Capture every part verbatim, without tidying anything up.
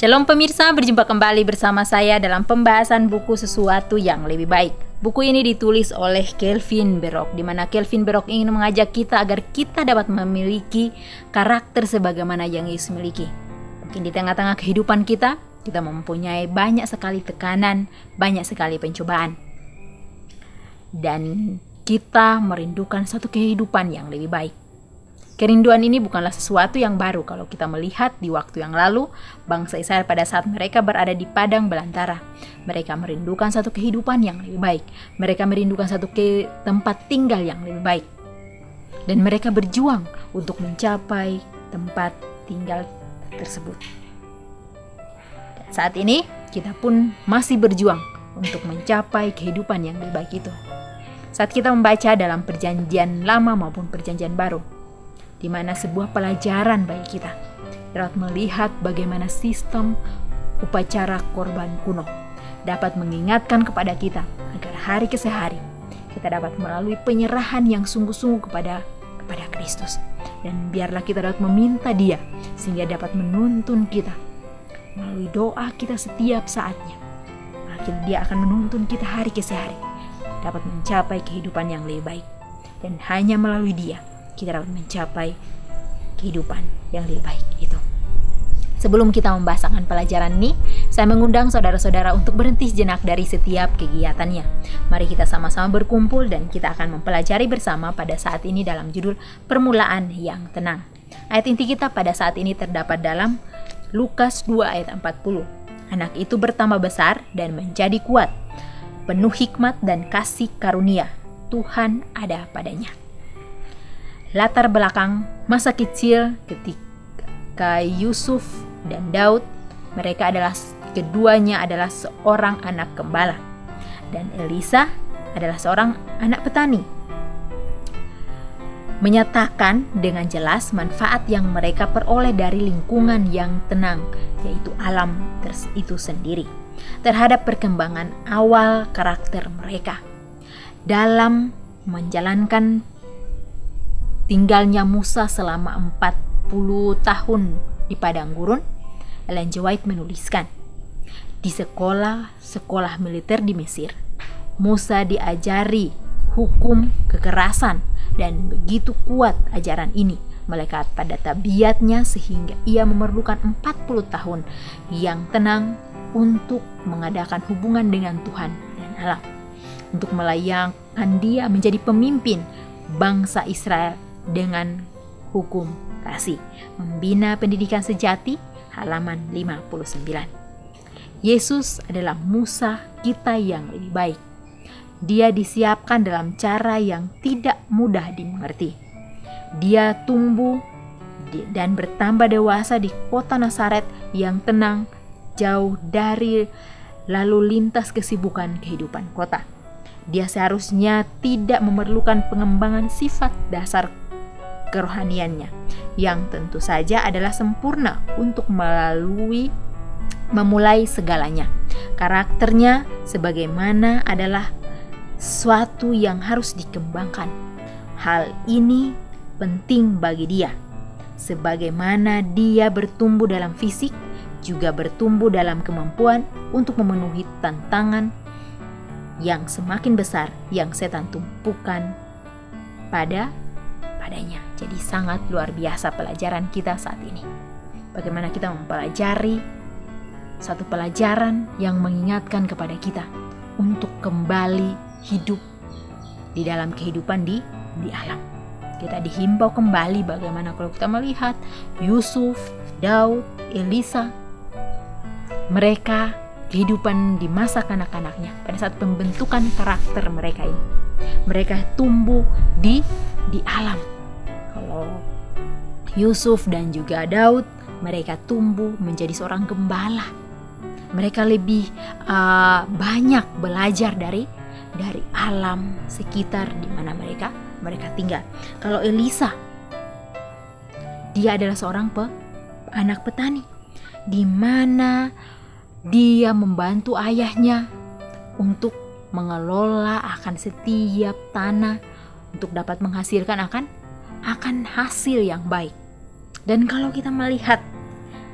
Shalom pemirsa, berjumpa kembali bersama saya dalam pembahasan buku Sesuatu yang Lebih Baik. Buku ini ditulis oleh Kelvin Berock, di mana Kelvin Berock ingin mengajak kita agar kita dapat memiliki karakter sebagaimana yang Yesus miliki. Mungkin di tengah-tengah kehidupan kita, kita mempunyai banyak sekali tekanan, banyak sekali pencobaan. Dan kita merindukan satu kehidupan yang lebih baik. Kerinduan ini bukanlah sesuatu yang baru kalau kita melihat di waktu yang lalu, bangsa Israel pada saat mereka berada di padang belantara. Mereka merindukan satu kehidupan yang lebih baik. Mereka merindukan satu ke tempat tinggal yang lebih baik. Dan mereka berjuang untuk mencapai tempat tinggal tersebut. Dan saat ini, kita pun masih berjuang untuk mencapai kehidupan yang lebih baik itu. Saat kita membaca dalam perjanjian lama maupun perjanjian baru, di mana sebuah pelajaran bagi kita dapat melihat bagaimana sistem upacara korban kuno dapat mengingatkan kepada kita agar hari ke hari kita dapat melalui penyerahan yang sungguh-sungguh kepada kepada Kristus, dan biarlah kita dapat meminta Dia sehingga dapat menuntun kita melalui doa kita setiap saatnya. Akhirnya Dia akan menuntun kita hari ke hari dapat mencapai kehidupan yang lebih baik, dan hanya melalui Dia kita dapat mencapai kehidupan yang lebih baik itu. Sebelum kita membahas akan pelajaran ini, saya mengundang saudara-saudara untuk berhenti sejenak dari setiap kegiatannya. Mari kita sama-sama berkumpul dan kita akan mempelajari bersama pada saat ini dalam judul Permulaan yang Tenang. Ayat inti kita pada saat ini terdapat dalam Lukas dua ayat empat puluh. Anak itu bertambah besar dan menjadi kuat, penuh hikmat dan kasih karunia. Tuhan ada padanya. Latar belakang masa kecil ketika Yusuf dan Daud, mereka adalah keduanya adalah seorang anak gembala, dan Elisa adalah seorang anak petani. Menyatakan dengan jelas manfaat yang mereka peroleh dari lingkungan yang tenang, yaitu alam itu sendiri, terhadap perkembangan awal karakter mereka. Dalam menjalankan tinggalnya Musa selama empat puluh tahun di padang gurun, Ellen G. White menuliskan, di sekolah-sekolah militer di Mesir, Musa diajari hukum kekerasan, dan begitu kuat ajaran ini melekat pada tabiatnya sehingga ia memerlukan empat puluh tahun yang tenang untuk mengadakan hubungan dengan Tuhan dan alam, untuk melayangkan dia menjadi pemimpin bangsa Israel dengan hukum kasih. Membina pendidikan sejati, halaman lima puluh sembilan. Yesus adalah Musa kita yang lebih baik. Dia disiapkan dalam cara yang tidak mudah dimengerti. Dia tumbuh dan bertambah dewasa di kota Nazaret yang tenang, jauh dari lalu lintas kesibukan kehidupan kota. Dia seharusnya tidak memerlukan pengembangan sifat dasar kerohaniannya, yang tentu saja adalah sempurna untuk melalui memulai segalanya. Karakternya sebagaimana adalah suatu yang harus dikembangkan. Hal ini penting bagi dia. Sebagaimana dia bertumbuh dalam fisik, juga bertumbuh dalam kemampuan untuk memenuhi tantangan yang semakin besar yang setan tumpukan pada padanya. Jadi sangat luar biasa pelajaran kita saat ini. Bagaimana kita mempelajari satu pelajaran yang mengingatkan kepada kita untuk kembali hidup di dalam kehidupan di di alam. Kita dihimbau kembali bagaimana kalau kita melihat Yusuf, Daud, Elisa, mereka kehidupan di masa kanak-kanaknya pada saat pembentukan karakter mereka ini. Mereka tumbuh di di alam. Kalau Yusuf dan juga Daud, mereka tumbuh menjadi seorang gembala. Mereka lebih uh, banyak belajar dari dari alam sekitar di mana mereka mereka tinggal. Kalau Elisa, dia adalah seorang pe, anak petani, di mana dia membantu ayahnya untuk mengelola akan setiap tanah untuk dapat menghasilkan akan akan hasil yang baik. Dan kalau kita melihat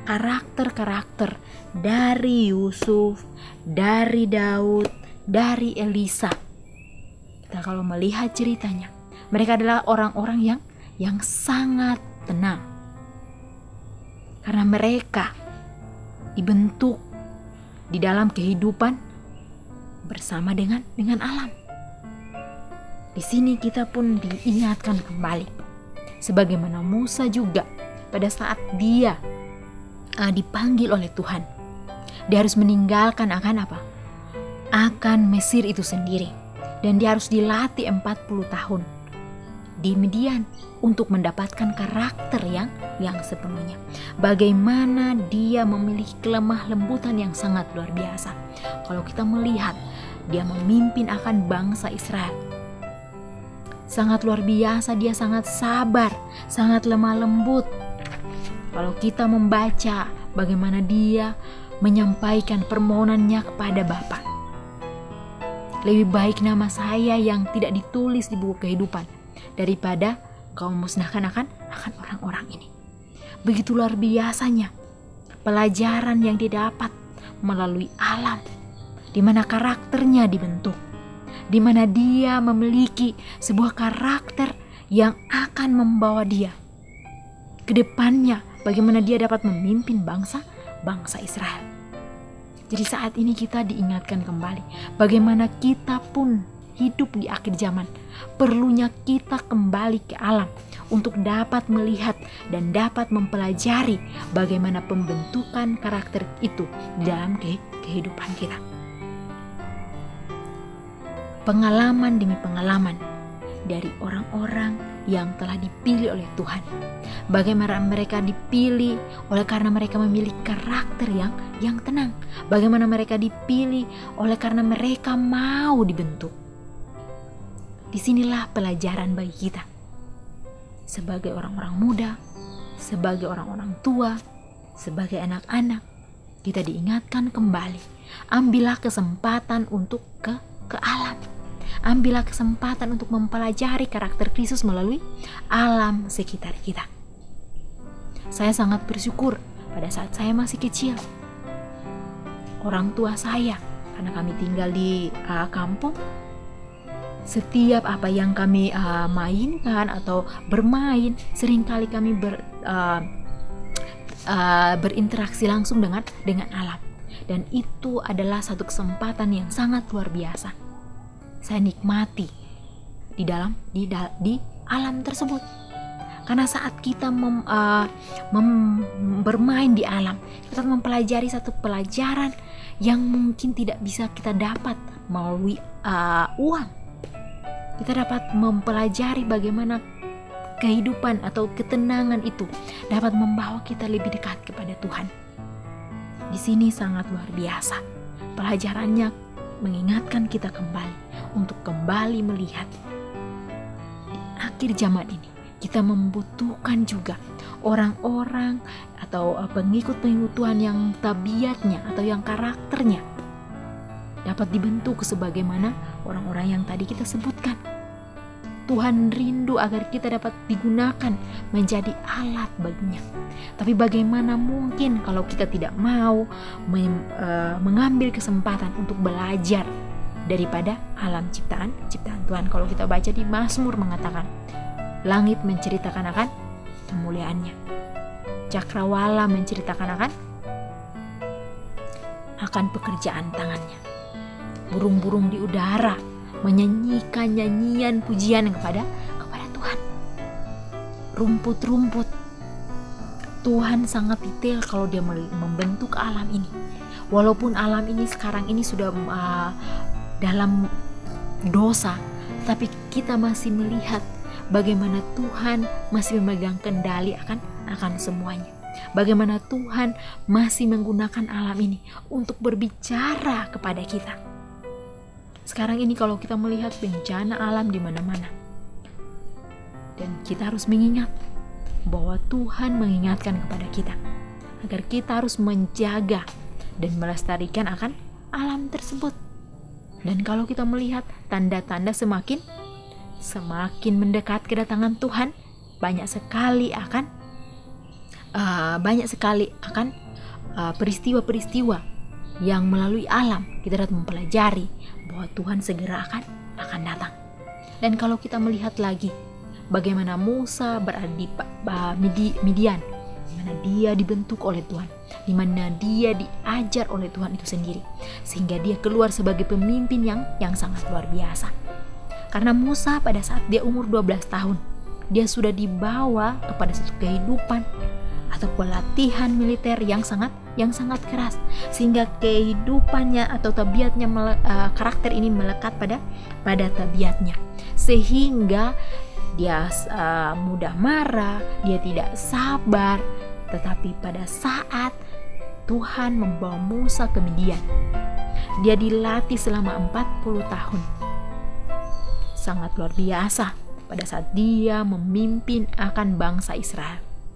karakter-karakter dari Yusuf, dari Daud, dari Elisa. Kita kalau melihat ceritanya, mereka adalah orang-orang yang yang sangat tenang. Karena mereka dibentuk di dalam kehidupan bersama dengan dengan alam. Di sini kita pun diingatkan kembali, sebagaimana Musa juga pada saat dia uh, dipanggil oleh Tuhan, dia harus meninggalkan akan apa? Akan Mesir itu sendiri, dan dia harus dilatih empat puluh tahun di Midian untuk mendapatkan karakter yang yang sepenuhnya. Bagaimana dia memiliki kelemah lembutan yang sangat luar biasa. Kalau kita melihat dia memimpin akan bangsa Israel, sangat luar biasa, dia sangat sabar, sangat lemah lembut. Kalau kita membaca bagaimana dia menyampaikan permohonannya kepada Bapa, lebih baik nama saya yang tidak ditulis di buku kehidupan daripada kau musnahkan akan akan orang-orang ini. Begitu luar biasanya pelajaran yang didapat melalui alam, di mana karakternya dibentuk, di mana dia memiliki sebuah karakter yang akan membawa dia ke depannya, bagaimana dia dapat memimpin bangsa bangsa Israel. Jadi saat ini kita diingatkan kembali bagaimana kita pun hidup di akhir zaman. Perlunya kita kembali ke alam untuk dapat melihat dan dapat mempelajari bagaimana pembentukan karakter itu di dalam kehidupan kita. Pengalaman demi pengalaman dari orang-orang yang telah dipilih oleh Tuhan. Bagaimana mereka dipilih oleh karena mereka memiliki karakter yang yang tenang. Bagaimana mereka dipilih oleh karena mereka mau dibentuk. Disinilah pelajaran bagi kita. Sebagai orang-orang muda, sebagai orang-orang tua, sebagai anak-anak, kita diingatkan kembali. Ambillah kesempatan untuk ke ke alam. Ambillah kesempatan untuk mempelajari karakter Kristus melalui alam sekitar kita. Saya sangat bersyukur pada saat saya masih kecil. Orang tua saya, karena kami tinggal di uh, kampung, setiap apa yang kami uh, mainkan atau bermain, seringkali kami ber, uh, uh, berinteraksi langsung dengan dengan alam. Dan itu adalah satu kesempatan yang sangat luar biasa. Saya nikmati di dalam di, di alam tersebut. Karena saat kita mem, uh, mem, bermain di alam, kita mempelajari satu pelajaran yang mungkin tidak bisa kita dapat melalui uh, uang. Kita dapat mempelajari bagaimana kehidupan atau ketenangan itu dapat membawa kita lebih dekat kepada Tuhan. Di sini sangat luar biasa. Pelajarannya mengingatkan kita kembali untuk kembali melihat di akhir zaman ini kita membutuhkan juga orang-orang atau pengikut-pengikut Tuhan yang tabiatnya atau yang karakternya dapat dibentuk sebagaimana orang-orang yang tadi kita sebutkan. Tuhan rindu agar kita dapat digunakan menjadi alat baginya. Tapi bagaimana mungkin kalau kita tidak mau mem, uh, mengambil kesempatan untuk belajar daripada alam ciptaan ciptaan Tuhan. Kalau kita baca di Mazmur mengatakan, langit menceritakan akan kemuliaannya, cakrawala menceritakan akan akan pekerjaan tangannya, burung-burung di udara menyanyikan nyanyian pujian kepada kepada Tuhan. Rumput-rumput, Tuhan sangat detail kalau dia membentuk alam ini. Walaupun alam ini sekarang ini sudah uh, dalam dosa, tapi kita masih melihat bagaimana Tuhan masih memegang kendali akan akan semuanya. Bagaimana Tuhan masih menggunakan alam ini untuk berbicara kepada kita. Sekarang ini kalau kita melihat bencana alam di mana-mana, dan kita harus mengingat bahwa Tuhan mengingatkan kepada kita agar kita harus menjaga dan melestarikan akan alam tersebut. Dan kalau kita melihat tanda-tanda semakin semakin mendekat kedatangan Tuhan, banyak sekali akan uh, banyak sekali akan uh, peristiwa-peristiwa yang melalui alam kita dapat mempelajari bahwa Tuhan segera akan akan datang. Dan kalau kita melihat lagi bagaimana Musa berada di uh, Midian, di mana dia dibentuk oleh Tuhan, di mana dia diajar oleh Tuhan itu sendiri, sehingga dia keluar sebagai pemimpin yang yang sangat luar biasa. Karena Musa pada saat dia umur dua belas tahun, dia sudah dibawa kepada satu kehidupan atau pelatihan militer yang sangat yang sangat keras, sehingga kehidupannya atau tabiatnya uh, karakter ini melekat pada pada tabiatnya, sehingga dia uh, mudah marah, dia tidak sabar. Tetapi pada saat Tuhan membawa Musa ke Midian, dia dilatih selama empat puluh tahun. Sangat luar biasa pada saat dia memimpin akan bangsa Israel.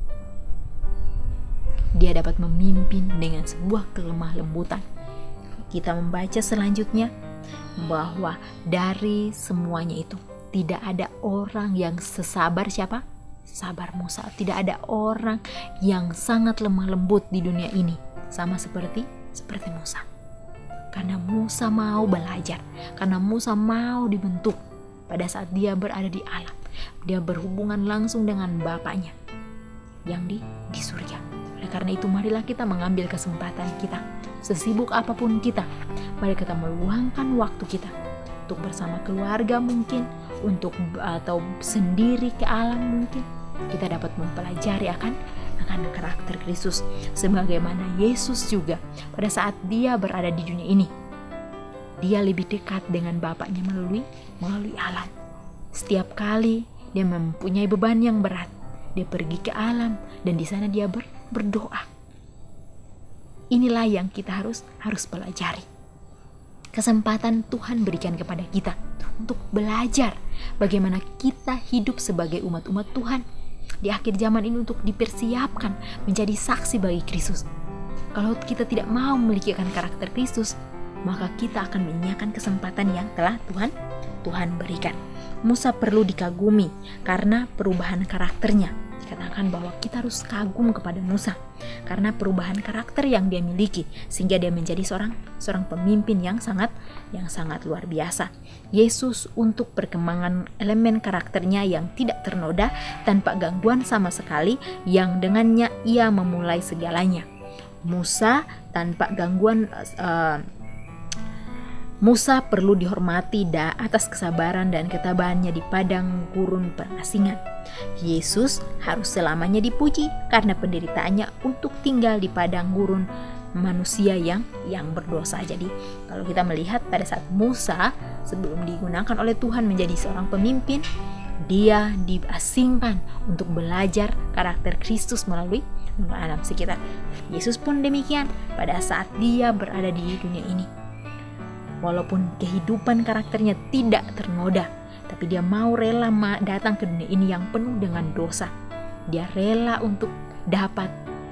Dia dapat memimpin dengan sebuah kelemah lembutan. Kita membaca selanjutnya bahwa dari semuanya itu tidak ada orang yang sesabar siapa? Sabar Musa. Tidak ada orang yang sangat lemah lembut di dunia ini sama seperti seperti Musa. Karena Musa mau belajar, karena Musa mau dibentuk pada saat dia berada di alam. Dia berhubungan langsung dengan Bapaknya yang di di surga. Oleh karena itu marilah kita mengambil kesempatan kita, sesibuk apapun kita, mari kita meluangkan waktu kita untuk bersama keluarga mungkin, untuk atau sendiri ke alam mungkin. Kita dapat mempelajari akan akan karakter Kristus, sebagaimana Yesus juga pada saat dia berada di dunia ini, dia lebih dekat dengan Bapaknya melalui melalui alam. Setiap kali dia mempunyai beban yang berat, dia pergi ke alam dan di sana dia ber, berdoa. Inilah yang kita harus harus pelajari. Kesempatan Tuhan berikan kepada kita untuk belajar bagaimana kita hidup sebagai umat-umat Tuhan di akhir zaman ini, untuk dipersiapkan menjadi saksi bagi Kristus. Kalau kita tidak mau memiliki karakter Kristus, maka kita akan menyanyiakan kesempatan yang telah Tuhan Tuhan berikan. Musa perlu dikagumi karena perubahan karakternya. Dikatakan bahwa kita harus kagum kepada Musa karena perubahan karakter yang dia miliki, sehingga dia menjadi seorang seorang pemimpin yang sangat yang sangat luar biasa. Yesus untuk perkembangan elemen karakternya yang tidak ternoda tanpa gangguan sama sekali, yang dengannya ia memulai segalanya. Musa tanpa gangguan uh, Musa perlu dihormati da atas kesabaran dan ketabahannya di padang gurun pengasingan. Yesus harus selamanya dipuji karena penderitaannya untuk tinggal di padang gurun manusia yang yang berdosa. Jadi kalau kita melihat pada saat Musa sebelum digunakan oleh Tuhan menjadi seorang pemimpin, dia diasingkan untuk belajar karakter Kristus melalui alam sekitar. Yesus pun demikian pada saat dia berada di dunia ini. Walaupun kehidupan karakternya tidak ternoda, tapi dia mau rela datang ke dunia ini yang penuh dengan dosa. Dia rela untuk dapat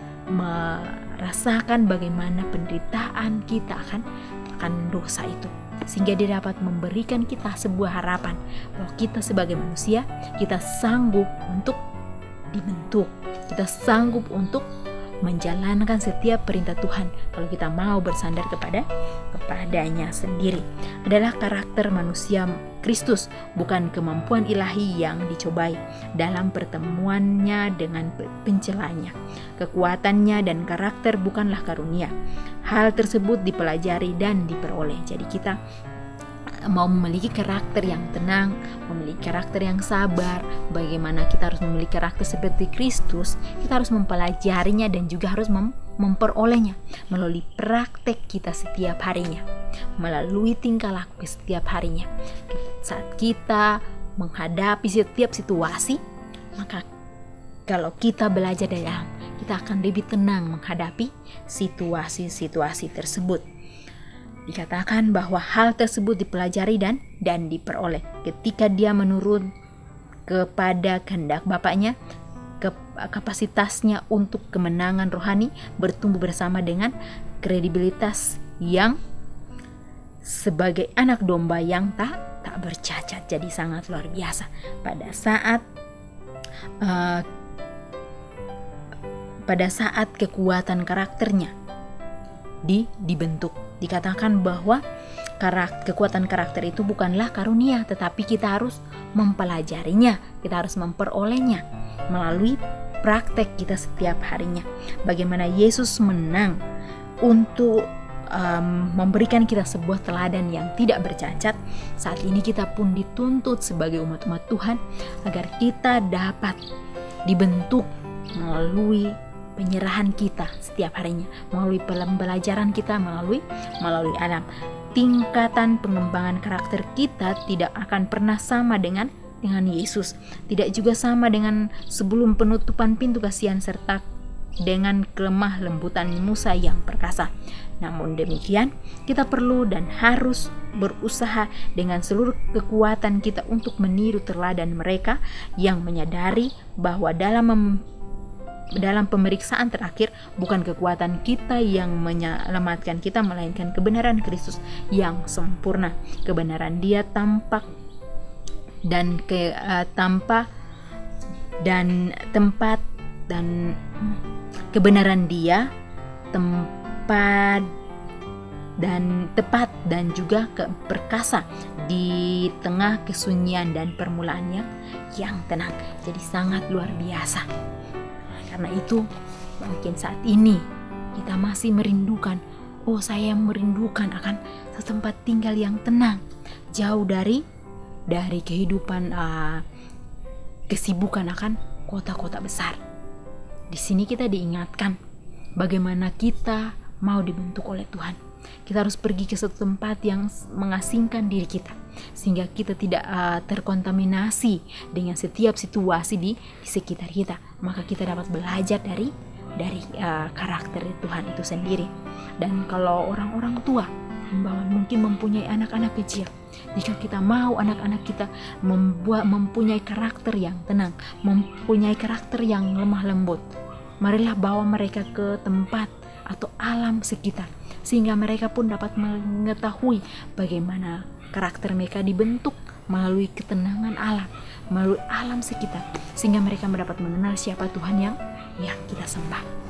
merasakan bagaimana penderitaan kita akan akan dosa itu, sehingga dia dapat memberikan kita sebuah harapan bahwa kita sebagai manusia, kita sanggup untuk dibentuk, kita sanggup untuk menjalankan setiap perintah Tuhan kalau kita mau bersandar kepada kepadanya sendiri. Adalah karakter manusia Kristus, bukan kemampuan ilahi yang dicobai dalam pertemuannya dengan pencelanya. Kekuatannya dan karakter bukanlah karunia. Hal tersebut dipelajari dan diperoleh. Jadi kita mau memiliki karakter yang tenang, memiliki karakter yang sabar, bagaimana kita harus memiliki karakter seperti Kristus, kita harus mempelajarinya dan juga harus mem- memperolehnya melalui praktek kita setiap harinya, melalui tingkah laku setiap harinya. Saat kita menghadapi setiap situasi, maka kalau kita belajar dari dalam, kita akan lebih tenang menghadapi situasi-situasi tersebut. Dikatakan bahwa hal tersebut dipelajari dan dan diperoleh ketika dia menurun kepada kehendak Bapaknya. Ke, kapasitasnya untuk kemenangan rohani bertumbuh bersama dengan kredibilitas yang sebagai anak domba yang tak tak bercacat. Jadi sangat luar biasa pada saat uh, pada saat kekuatan karakternya di dibentuk. Dikatakan bahwa karakter, kekuatan karakter itu bukanlah karunia, tetapi kita harus mempelajarinya, kita harus memperolehnya melalui praktek kita setiap harinya. Bagaimana Yesus menang untuk um, memberikan kita sebuah teladan yang tidak bercacat. Saat ini kita pun dituntut sebagai umat-umat Tuhan agar kita dapat dibentuk melalui penyerahan kita setiap harinya, melalui pembelajaran kita, melalui melalui alam. Tingkatan pengembangan karakter kita tidak akan pernah sama dengan dengan Yesus, tidak juga sama dengan sebelum penutupan pintu kasihan serta dengan kelemah lembutan Musa yang perkasa. Namun demikian, kita perlu dan harus berusaha dengan seluruh kekuatan kita untuk meniru teladan mereka yang menyadari bahwa dalam mem- dalam pemeriksaan terakhir bukan kekuatan kita yang menyelamatkan kita, melainkan kebenaran Kristus yang sempurna. Kebenaran Dia tampak dan ke uh, tanpa dan tempat dan kebenaran Dia tempat dan tepat dan juga perkasa di tengah kesunyian dan permulaannya yang tenang. Jadi sangat luar biasa. Karena itu mungkin saat ini kita masih merindukan, oh saya merindukan akan setempat tinggal yang tenang, jauh dari dari kehidupan uh, kesibukan akan kota-kota besar. Di sini kita diingatkan bagaimana kita mau dibentuk oleh Tuhan. Kita harus pergi ke suatu tempat yang mengasingkan diri kita, sehingga kita tidak uh, terkontaminasi dengan setiap situasi di, di sekitar kita. Maka kita dapat belajar dari dari uh, karakter Tuhan itu sendiri. Dan kalau orang-orang tua bahwa mungkin mempunyai anak-anak kecil, jika kita mau anak-anak kita membuat mempunyai karakter yang tenang, mempunyai karakter yang lemah lembut, marilah bawa mereka ke tempat atau alam sekitar, sehingga mereka pun dapat mengetahui bagaimana karakter mereka dibentuk melalui ketenangan alam, melalui alam sekitar, sehingga mereka mendapat mengenal siapa Tuhan yang yang kita sembah.